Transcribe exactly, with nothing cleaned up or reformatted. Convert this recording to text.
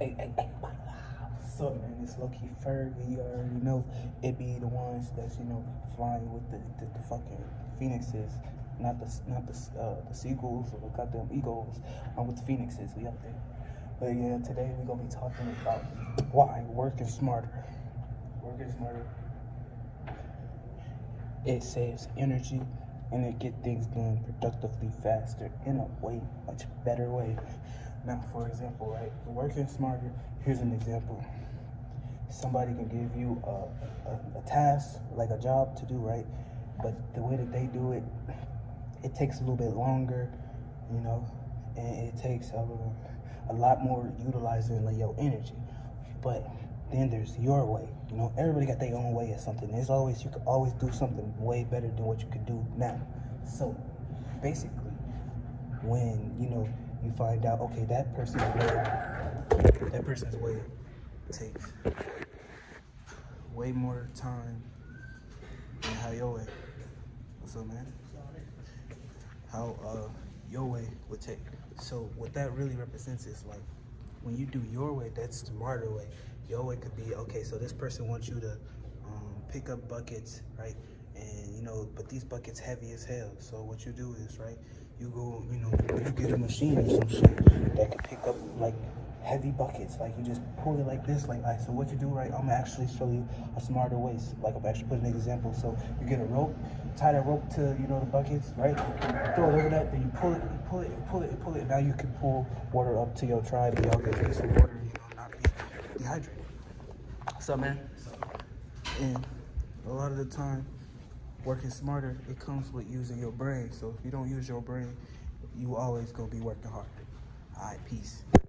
Hey, hey, hey, what's up, man? It's Low-Key Ferg. You already know it be the ones that's, you know, flying with the, the, the fucking phoenixes, not the not the uh, the seagulls or the goddamn eagles. I'm with the phoenixes. We up there. But yeah, today we're gonna be talking about why working smarter. Working smarter. It saves energy and it get things done productively faster in a way much better way. Now, for example, right, working smarter, here's an example. Somebody can give you a, a, a task, like a job to do, right? But the way that they do it, it takes a little bit longer, you know, and it takes a, a lot more utilizing like your energy. But then there's your way, you know, everybody got their own way of something. There's always, you can always do something way better than what you could do now. So basically, when, you know, you find out, okay, that person's way, that person's way takes way more time than how your way. What's up, man? How uh, your way would take. So what that really represents is like, when you do your way, that's the smarter way. Your way could be, okay, so this person wants you to um, pick up buckets, right? And, you know, but these buckets heavy as hell. So what you do is, right, you go, you know, you get a machine or some shit that can pick up, like, heavy buckets. Like, you just pull it like this, like, all right, so what you do, right, I'm gonna actually show you a smarter way. So, like, I'm actually putting an example. So you get a rope, tie that rope to, you know, the buckets, right? Throw it over that, then you pull it, you pull it, you pull it, you pull it. Now you can pull water up to your tribe. Y'all can drink some water, you know, not be dehydrated. What's up, man? And a lot of the time, working smarter, it comes with using your brain. So if you don't use your brain, you always gonna be working hard. All right, peace.